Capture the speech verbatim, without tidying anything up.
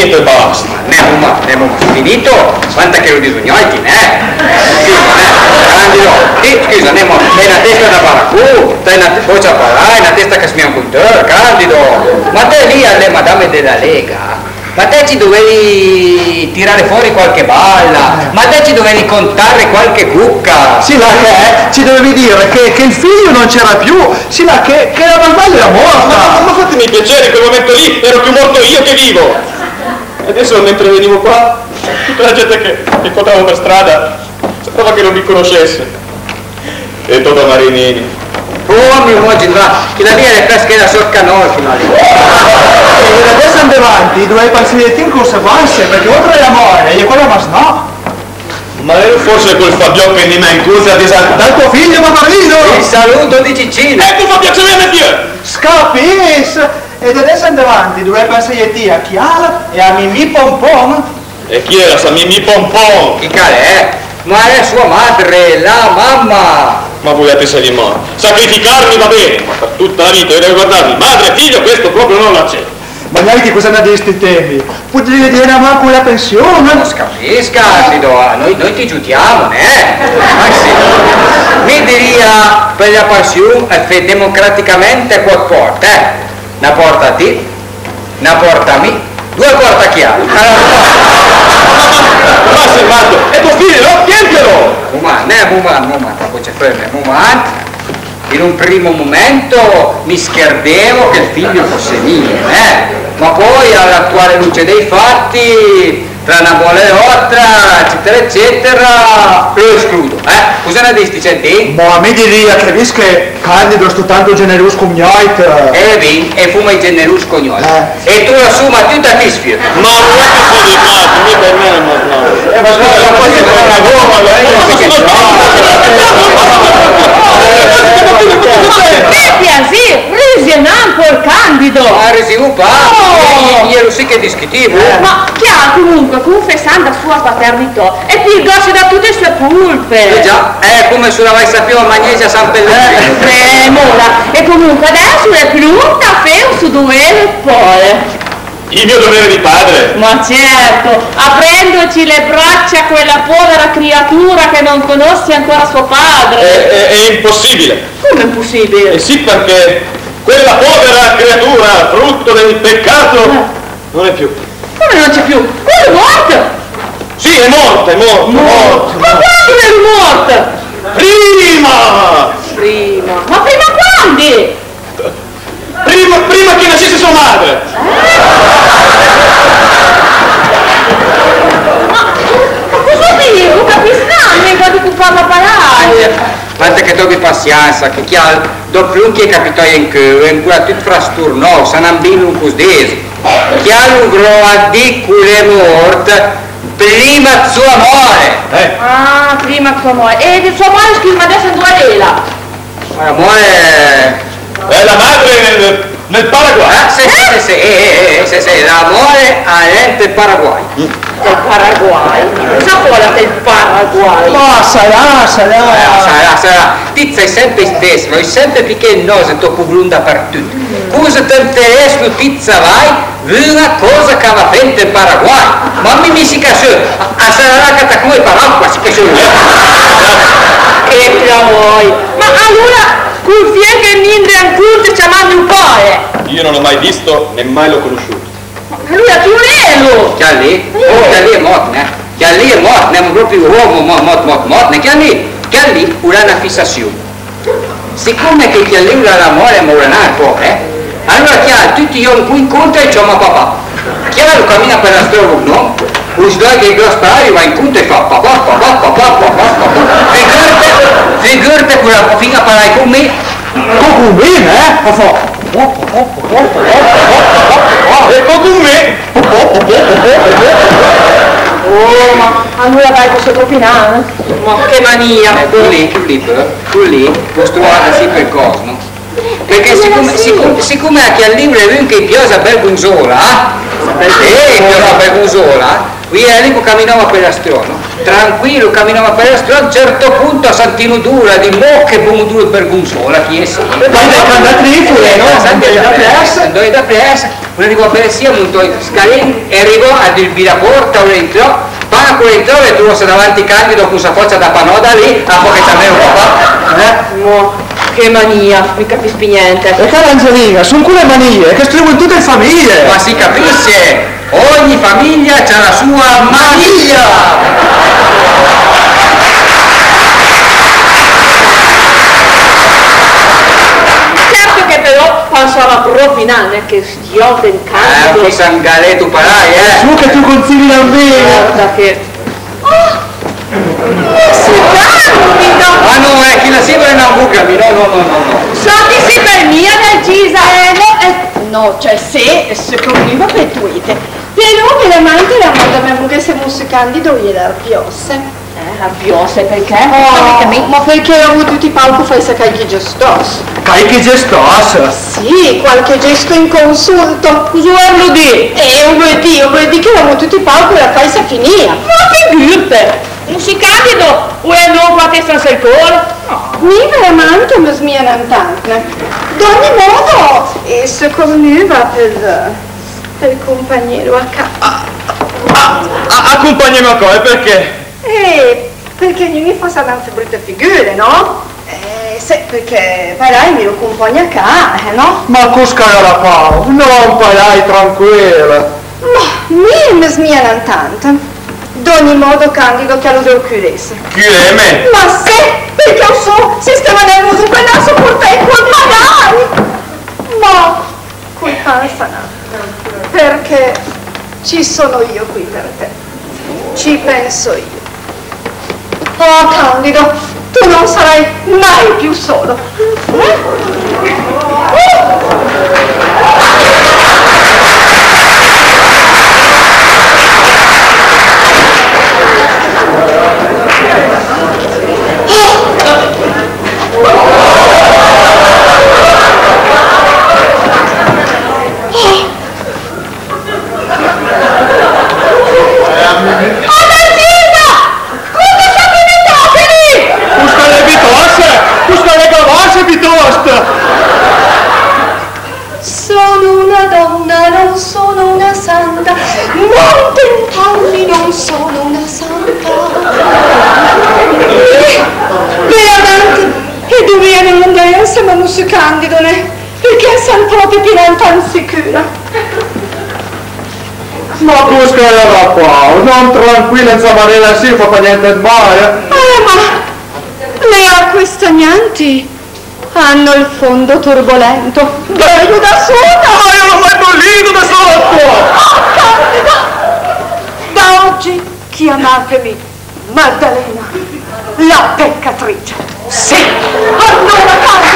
finito e basta. Ne abbiamo, ne abbiamo finito, quanta che lo disognolti, eh? Scusa, eh? Candido, sì, scusa, ne abbiamo, hai una testa da baracù, hai una voce a parlare, una testa che smia un cultore, Candido. Ma te lì alle madame della Lega, ma te ci dovevi tirare fuori qualche balla, ma te ci dovevi contare qualche cucca. Sì, là che ci dovevi dire che, che il figlio non c'era più, sì, là che, che la Valvalli era morta. Ma, ma fatemi piacere, in quel momento lì ero più morto io che vivo. Adesso mentre venivo qua, tutta la gente che, che incontravo per strada sembrava che non mi conoscesse. E Toto Marinini. Oh mio immagino, che la mia è fresca da sorcanò fino a lì. E da adesso in avanti dovevi passare in conseguenze, perché oltre all'amore, e quello ma no. Ma ero forse quel Fabio che di me incusa di dal tuo figlio Mamarino! Il saluto di Cicino! Ecco fa piacere a me! Scapis! E da adesso in avanti dovevi passare a Chiara e a Mimì Pompon. E chi era sta Mimì Pompon? Chi cale è? Ma è sua madre, la mamma! Ma volete se di morto? Sacrificarmi va bene, ma per tutta la vita io devo guardarmi madre e figlio, questo proprio non l'accetto. Ma neanche cosa ne di questi temi? Potrei dire una mamma con la pensione? Non capisca, Candido, noi, noi ti giudiamo, eh? Ma sì. Mi diria per la passione e democraticamente quattro porte, eh? Una porta a te, una porta a me, due porta chiave. Ma servato, è tuo figlio, no? Tientelo! Muman, eh, Muman, Muman, poi c'è freme, Muman. In un primo momento mi scherdevo che il figlio fosse mio, eh? Ma poi all'attuale luce dei fatti, tra una buona e l'altra, eccetera, eccetera, lo escludo, eh? Cosa ne dici, senti? Ma a me diria che visto che Candido sto tanto generoso con gnoit. E vin, e fuma i generosi cognoli. Eh. E tu la suma tutta ti sfio. Ma non è che sono di fatto, mi per me non no. Eh, ma scusa, non puoi fare una gomma, Per piacere, risiamo col Candido! Ah, risviluppato! Oh! Io lo sì che discutivo! Eh. Ma chi ha comunque, confessando la sua paternità, e pilgosi da tutte le sue pulpe! Eh già, è come sulla vai sapeva Magnesia San Pellegrino! Eh, mora, e comunque adesso è più un caffè su due e poi! Il mio dovere di padre! Ma certo, aprendoci le braccia a quella povera creatura che non conosce ancora suo padre! È, è, è impossibile! Come è impossibile? Eh sì, perché quella povera creatura, frutto del peccato, eh. non è più. Come non c'è più? Quello è morto! Sì, è morta, è morta, morto! morto. Ma quando è morta? Prima! Prima? Ma prima quando? Prima, prima che nascesse sua madre! Ma, ma cosa dico? Capisci? Non di parla parlare! Guarda che dopo pazienza, che chi ha dopo che capitò in che in cui ha tutto frasturno, se non bino un così. Chi ha un gro di cui è morta prima sua amore. Eh. Ah, prima sua amore. E di sua amore scrive adesso in due lela. Ma l'amore è la madre nel, nel Paraguay. Ah, sì, sì, sì, eh, sì, sì, l'amore all'ente Paraguay. Del Paraguay? Cosa vuole del Paraguay? Ma sarà, sarà. Sarà, sarà. Ti sei sempre stesso, sei sempre picchenosa e troppo blonda per tutto. Cosa ti interessa, pizza vai, una cosa che va fente in Paraguay. Ma mi mi si casò, a sarà che ti come paracqua, si casò. Che la vuoi? Ma allora, col figlio che nindre ancora chiamando un po'? Io non l'ho mai visto, né mai l'ho conosciuto. Lui è Chiurello! Che lì? Oh, che lì è morto, eh? Che lì è morto, ne è proprio uomo morto, morto, morto, morto, che lì, che lì ha una fissazione. Siccome che che lì ha l'amore, ma non è poco, eh? Allora che ha tutti io in cui incontra e chiama papà. Chiaro cammina per la strada, no? Un sdai che il grosparario va in punta e fa papà, papà, papà, papà, papà. Figurate, figurate quella figa parlare con me. Con me, eh? Papà. E con me! Oh, ma allora vai questo propinare? Ma che mania! Eh, con lì, con lì, con lì, costruita sì per cosa, no? Perché siccome, siccome, siccome che al libro è lui che piosa Bergonzola, eh, piosa Bergonzola, qui lì camminava per la strada, tranquillo, camminava per la strada, a un certo punto a Santino Dura di Mocche, Pomodoro per Gonzola, chi è sì? Ma è candatrifole, no? Andò da pressa, andò da pressa, non arrivò per sia, montò in scalini e arrivò ad il la porta, ora entrò, quando entrò e trovò davanti Candido con sa faccia da panoda lì, a poco che c'aveva un po', eh? No, che mania, mi capisci niente. E cara Angelina, sono quelle manie che scrivo in tutte le famiglie. Ma si capisce, ogni famiglia ha la sua mania. Certo che però pensava proprio nane che stia del Eh, Candido. qui Sangalè tu parai, eh? Su che tu consigli la bene. Guarda che... Oh! Si Candido! Ma no, eh, chi la segue non bucami, no, no, no, no, no. So che si per mia nel Gisa, eh, no, eh, no, cioè se, secondo me per tuite. Però veramente la moda abbiamo che siamo su Candido gliela arpiosse. Eh, arpiose, perché? Oh, ma perché ho avuto tutti i palco fai sa qualche gestos? Qualche gestosa. Sì, qualche gesto inconsulto. Usuarlo di? E un vuol dire, un vuol dire che avevo tutti i palco e la fai sa finire. Ma figurte! Non si Candido, o è non fa testa sul cuore? No. Mi veramente mi smiano tante. D'ogni modo, e secondo me va per, per il compagnero a casa. Ah, accompagnami a cosa, perché? Eh, perché non mi fa tante brutte figure, no? Eh, se, perché parai mi lo compagna a casa, no? Ma cosca la pau, non parai tranquilla. Ma mi mi smiano tante. D'ogni modo Candido che lo devo chiudere. Chiudeme. Ma se, perché io so, se stava nervoso per non sopportare quel magari. Ma, qui pensa no, perché ci sono io qui per te. Ci penso io. Oh Candido, tu non sarai mai più solo. Eh? Sono una donna, non sono una santa, non tentarmi, non sono una santa. E, veramente, e dobbiamo andare insieme a su Candido, ne? Perché sono proprio più tan sicura. Ma cosca la pau, non tranquilla in Samarella si fa niente di male. Eh, ma le acque stagnanti hanno il fondo turbolento. Bevo da sola! Ma io lo fai bollito da sotto! Oh, Candida! Da oggi chiamatemi Maddalena, la peccatrice. Sì! Allora, Candida!